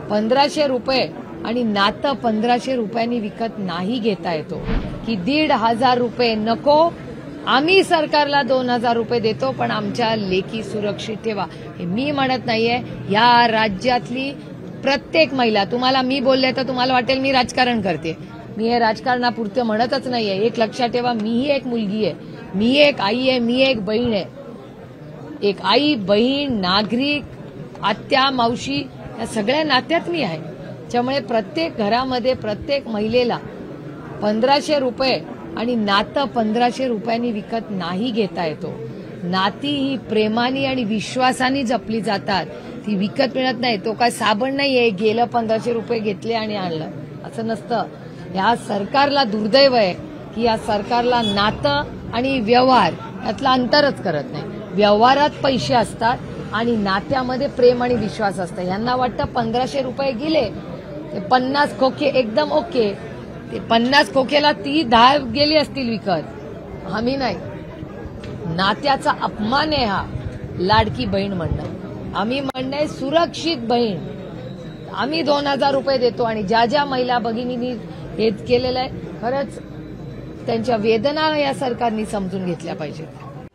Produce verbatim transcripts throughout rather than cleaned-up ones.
पंधराशे रुपये आणि नातं पंधराशे रुपयांनी विकत नाही घेता येतो की दीड हजार रुपये नको, आम्ही सरकारला दोन हजार रुपये देतो पण आमच्या लेकी सुरक्षित ठेवा. हे मी म्हणत नाहीये, या राज्यातली प्रत्येक महिला, तुम्हाला मी बोलले तर तुम्हाला वाटेल मी राजकारण करते, मी हे राजकारणापुरतं म्हणतच नाहीये. एक लक्षात ठेवा, मीही एक मुलगी आहे, मी एक आई आहे, मी एक बहीण आहे. एक आई, बहीण, नागरिक, आत्या, मावशी या सगळ्या नात्यात मी आहे. त्यामुळे प्रत्येक घरामध्ये प्रत्येक महिलेला पंधराशे रुपये आणि नातं पंधराशे रुपयांनी विकत नाही घेता येतो. नाती ही प्रेमाने आणि विश्वासाने जपली जातात, ती विकत मिळत नाही. तो काय साबण नाहीये, गेलं पंधराशे रुपये घेतले आणि आणलं, असं नसतं. या सरकारला दुर्दैव आहे की या सरकारला नातं आणि व्यवहार यातलं अंतरच करत नाही. व्यवहारात पैसे असतात आणि नात्यामध्ये प्रेम आणि विश्वास असतं. यांना वाटतं पंधराशे रुपये गेले ते पन्नास खोके एकदम ओके, ते पन्नास खोकेला ती दहा गेली असतील विकत. आम्ही नाही. नात्याचा अपमान आहे हा लाडकी बहीण म्हणणं. आम्ही म्हणणं सुरक्षित बहीण. आम्ही दोन हजार रुपये देतो आणि ज्या ज्या महिला भगिनींनी हे केलेलं आहे, खरंच त्यांच्या वेदना या सरकारने समजून घेतल्या पाहिजेत.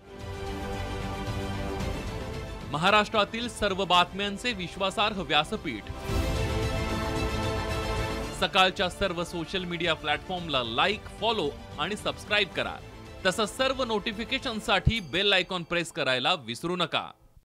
महाराष्ट्रातील सर्व बातम्यांचे विश्वासार्ह व्यासपीठ. सकाळच्या सर्व सोशल मीडिया प्लॅटफॉर्मला लाईक, फॉलो आणि सबस्क्राईब करा. तसंच सर्व नोटिफिकेशनसाठी बेल आयकॉन प्रेस करायला विसरू नका.